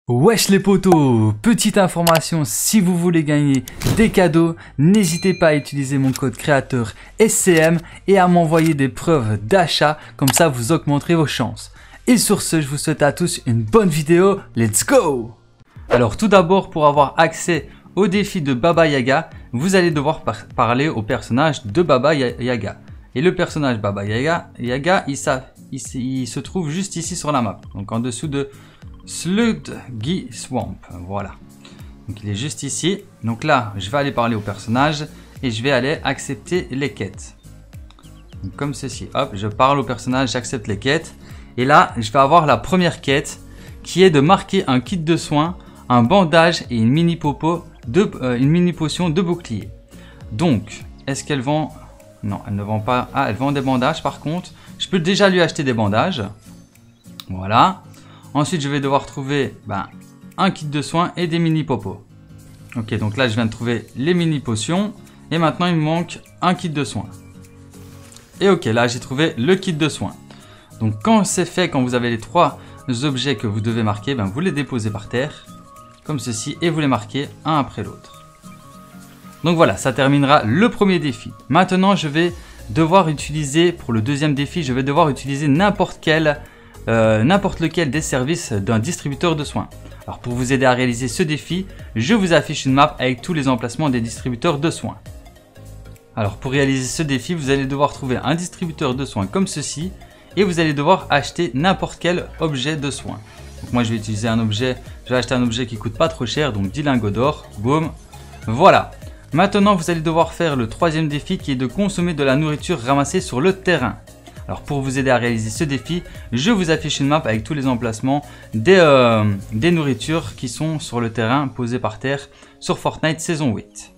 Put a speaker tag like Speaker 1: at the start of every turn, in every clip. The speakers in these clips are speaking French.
Speaker 1: Wesh les potos, petite information, si vous voulez gagner des cadeaux, n'hésitez pas à utiliser mon code créateur SCM et à m'envoyer des preuves d'achat, comme ça vous augmenterez vos chances. Et sur ce, je vous souhaite à tous une bonne vidéo, let's go! Alors tout d'abord, pour avoir accès au défi de Baba Yaga, vous allez devoir parler au personnage de Baba Yaga. Et le personnage Baba Yaga, il se trouve juste ici sur la map, donc en dessous de Sludgy Swamp, voilà. Donc il est juste ici. Donc là, je vais aller parler au personnage et je vais aller accepter les quêtes. Donc comme ceci, hop, je parle au personnage, j'accepte les quêtes. Et là, je vais avoir la première quête qui est de marquer un kit de soins, un bandage et une mini potion de bouclier. Donc, est-ce qu'elle vend? Non, elle ne vend pas. Ah, elle vend des bandages par contre. Je peux déjà lui acheter des bandages. Voilà. Ensuite, je vais devoir trouver un kit de soins et des mini popos. Ok, donc là, je viens de trouver les mini potions. Et maintenant, il me manque un kit de soins. Et ok, là, j'ai trouvé le kit de soins. Donc, quand c'est fait, quand vous avez les trois objets que vous devez marquer, vous les déposez par terre, comme ceci, et vous les marquez un après l'autre. Donc voilà, ça terminera le premier défi. Maintenant, je vais devoir utiliser, pour le deuxième défi, je vais devoir utiliser n'importe lequel des services d'un distributeur de soins. Alors pour vous aider à réaliser ce défi, je vous affiche une map avec tous les emplacements des distributeurs de soins. Alors pour réaliser ce défi, vous allez devoir trouver un distributeur de soins comme ceci et vous allez devoir acheter n'importe quel objet de soins. Donc moi je vais utiliser un objet, je vais acheter un objet qui coûte pas trop cher, donc 10 lingots d'or, boum, voilà. Maintenant vous allez devoir faire le troisième défi qui est de consommer de la nourriture ramassée sur le terrain. Alors pour vous aider à réaliser ce défi, je vous affiche une map avec tous les emplacements des nourritures qui sont sur le terrain posées par terre sur Fortnite saison 8.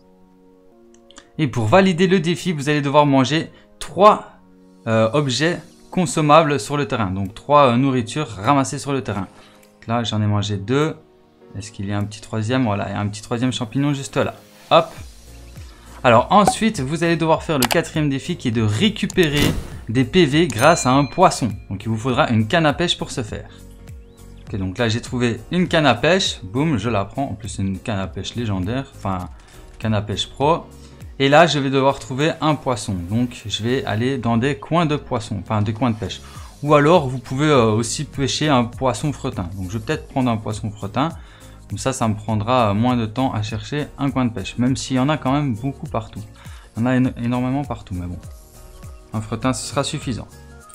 Speaker 1: Et pour valider le défi, vous allez devoir manger 3 objets consommables sur le terrain. Donc 3 nourritures ramassées sur le terrain. Donc là j'en ai mangé 2. Est-ce qu'il y a un petit troisième? Voilà, il y a un petit troisième champignon juste là. Hop. Alors ensuite, vous allez devoir faire le quatrième défi qui est de récupérer des PV grâce à un poisson. Donc il vous faudra une canne à pêche pour ce faire. Ok, donc là j'ai trouvé une canne à pêche. Boum, je la prends. En plus c'est une canne à pêche légendaire. Enfin, canne à pêche pro. Et là je vais devoir trouver un poisson. Donc je vais aller dans des coins de poisson. Enfin des coins de pêche. Ou alors vous pouvez aussi pêcher un poisson fretin. Donc je vais peut-être prendre un poisson fretin. Comme ça me prendra moins de temps à chercher un coin de pêche. Même s'il y en a quand même beaucoup partout. Il y en a énormément partout, mais bon. Un fretin, ce sera suffisant.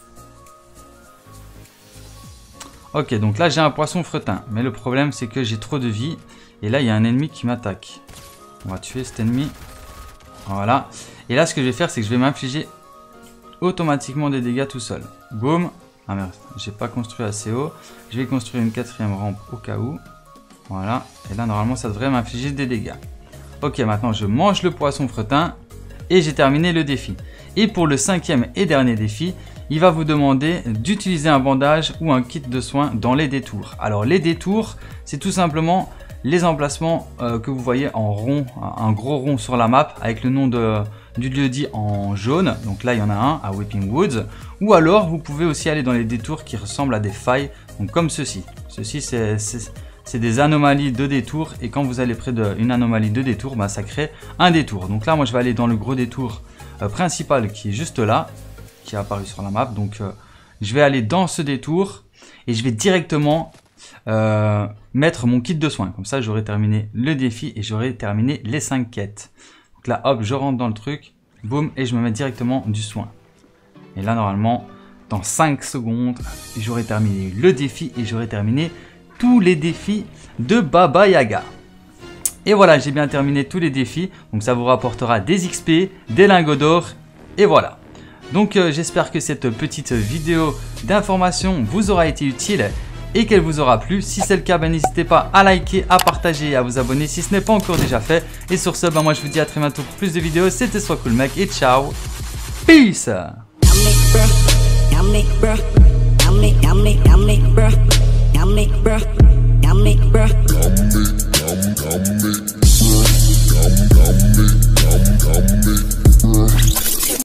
Speaker 1: Ok, donc là j'ai un poisson fretin. Mais le problème c'est que j'ai trop de vie. Et là il y a un ennemi qui m'attaque. On va tuer cet ennemi. Voilà. Et là ce que je vais faire c'est que je vais m'infliger automatiquement des dégâts tout seul. Boum. Ah merde, j'ai pas construit assez haut. Je vais construire une quatrième rampe au cas où. Voilà, et là normalement ça devrait m'infliger des dégâts. Ok, maintenant je mange le poisson fretin et j'ai terminé le défi. Et pour le cinquième et dernier défi, il va vous demander d'utiliser un bandage ou un kit de soins dans les détours. Alors les détours, c'est tout simplement les emplacements que vous voyez en rond, un gros rond sur la map avec le nom du lieu-dit en jaune. Donc là il y en a un à Weeping Woods. Ou alors vous pouvez aussi aller dans les détours qui ressemblent à des failles, donc comme ceci. Ceci c'est des anomalies de détour et quand vous allez près d'une anomalie de détour, ça crée un détour. Donc là, moi, je vais aller dans le gros détour principal qui est juste là, qui est apparu sur la map. Donc, je vais aller dans ce détour et je vais directement mettre mon kit de soins. Comme ça, j'aurai terminé le défi et j'aurai terminé les 5 quêtes. Donc là, hop, je rentre dans le truc, boum, et je me mets directement du soin. Et là, normalement, dans 5 secondes, j'aurai terminé le défi et j'aurai terminé tous les défis de Baba Yaga. Et voilà, j'ai bien terminé tous les défis. Donc ça vous rapportera des XP, des lingots d'or. Et voilà. Donc j'espère que cette petite vidéo d'information vous aura été utile et qu'elle vous aura plu. Si c'est le cas, n'hésitez pas à liker, à partager et à vous abonner si ce n'est pas encore déjà fait. Et sur ce, moi je vous dis à très bientôt pour plus de vidéos. C'était SoisCoolMec et ciao. Peace.
Speaker 2: Yummy, bruh. Yummy, bruh. Yummy, yummy, yummy, yummy, yummy, yummy, yummy.